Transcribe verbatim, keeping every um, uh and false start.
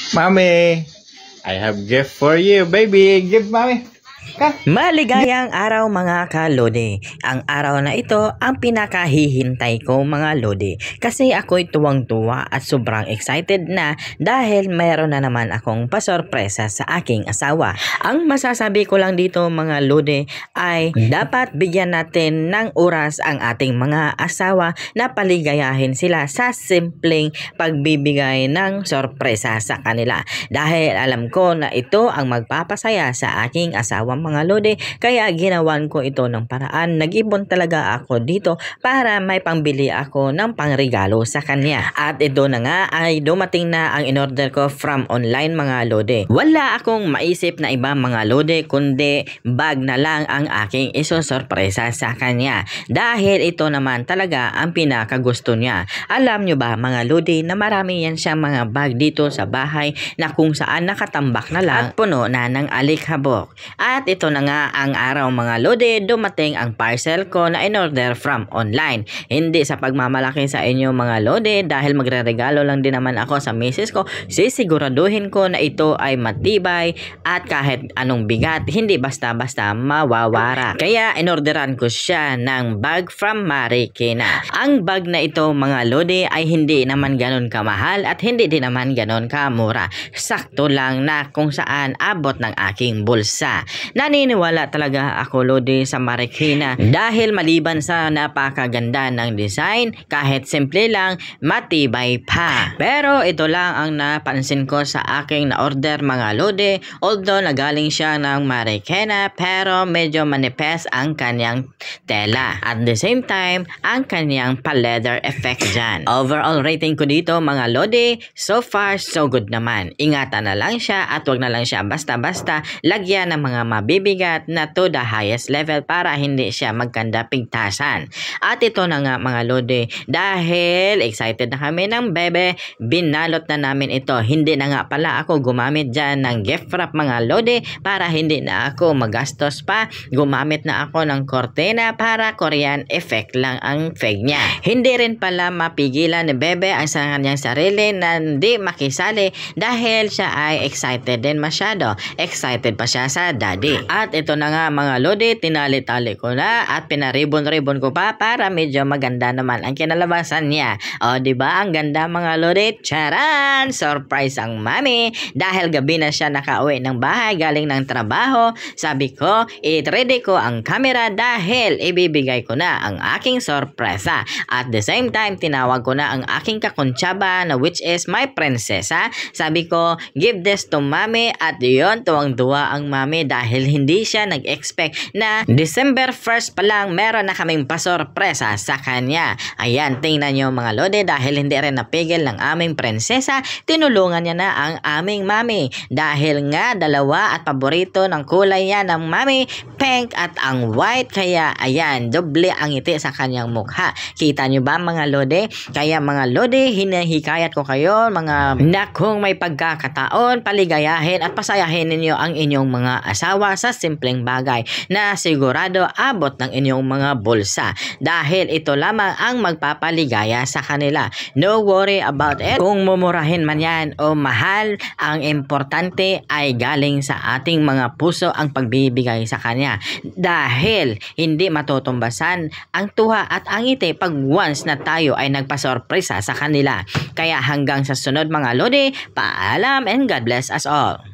Mommy, I have gift for you, baby. Give, mommy. Ka. Maligayang araw mga kalode. Ang araw na ito ang pinakahihintay ko mga lode. Kasi ako'y tuwang-tuwa at sobrang excited na dahil mayroon na naman akong pasorpresa sa aking asawa. Ang masasabi ko lang dito mga lode ay dapat bigyan natin ng oras ang ating mga asawa na paligayahin sila sa simpleng pagbibigay ng sorpresa sa kanila. Dahil alam ko na ito ang magpapasaya sa aking asawa mga lode, kaya ginawan ko ito ng paraan. Nag-ibon talaga ako dito para may pambili ako ng pangregalo sa kanya. At ito na nga ay dumating na ang in-order ko from online mga lode. Wala akong maisip na iba mga lode kundi bag na lang ang aking isosorpresa sa kanya. Dahil ito naman talaga ang pinakagusto niya. Alam nyo ba mga lode na marami yan siyang mga bag dito sa bahay na kung saan nakatambak na lang at puno na ng alikhabok. At ito na nga ang araw mga lode, dumating ang parcel ko na in-order from online. Hindi sa pagmamalaki sa inyo mga lode dahil magre-regalo lang din naman ako sa misis ko, sisiguraduhin ko na ito ay matibay at kahit anong bigat, hindi basta-basta mawawara. Kaya in-orderan ko siya ng bag from Marikina. Ang bag na ito mga lode ay hindi naman ganon kamahal at hindi din naman ganon kamura. Sakto lang na kung saan abot ng aking bulsa. Naniniwala talaga ako lode sa Marikina dahil maliban sa napakaganda ng design, kahit simple lang, matibay pa. Pero ito lang ang napansin ko sa aking na-order mga lode, although nagaling siya ng Marikina pero medyo manipes ang kanyang tela. At the same time, ang kanyang pa-leather effect dyan. Overall rating ko dito mga lode, so far so good naman. Ingatan na lang siya at wag na lang siya basta-basta lagyan ng mga mabibigat na to the highest level para hindi siya magkanda pigtasan. At ito na nga mga lode, dahil excited na kami ng bebe, binalot na namin ito. Hindi na nga pala ako gumamit dyan ng gift wrap mga lode para hindi na ako magastos pa. Gumamit na ako ng cortina para Korean effect lang ang feg niya. Hindi rin pala mapigilan ni bebe ang sa kanyang sarili na hindi makisali dahil siya ay excited din masyado. Excited pa siya sa daddy. At ito na nga mga lode, tinali-tali ko na at pinaribon-ribon ko pa para medyo maganda naman ang kinalabasan niya. O diba ang ganda mga lode? Charan! Surprise ang mami dahil gabi na siya nakauwi ng bahay galing ng trabaho. Sabi ko, i-ready ko ang camera dahil ibibigay ko na ang aking sorpresa. At the same time, tinawag ko na ang aking kakuntsaba na which is my prinsesa. Sabi ko, give this to mami at yun, tuwang-tuwa ang mami dahil hindi siya nag-expect na December first pa lang meron na kaming pasorpresa sa kanya. Ayan, tingnan nyo mga lode dahil hindi rin napigil ng aming prinsesa, tinulungan niya na ang aming mami. Dahil nga dalawa at paborito ng kulay niya ng mami, pink at ang white. Kaya ayan, doble ang ngiti sa kanyang mukha. Kita nyo ba mga lode? Kaya mga lode, hinahikayat ko kayo mga na kung may pagkakataon, paligayahin at pasayahin ninyo ang inyong mga asawa sa simpleng bagay na sigurado abot ng inyong mga bulsa dahil ito lamang ang magpapaligaya sa kanila. No worry about it. Kung mumurahin man yan o mahal, ang importante ay galing sa ating mga puso ang pagbibigay sa kanya dahil hindi matutumbasan ang tuwa at ang ngiti pag once na tayo ay nagpasorpresa sa kanila. Kaya hanggang sa sunod mga lode, paalam and God bless us all.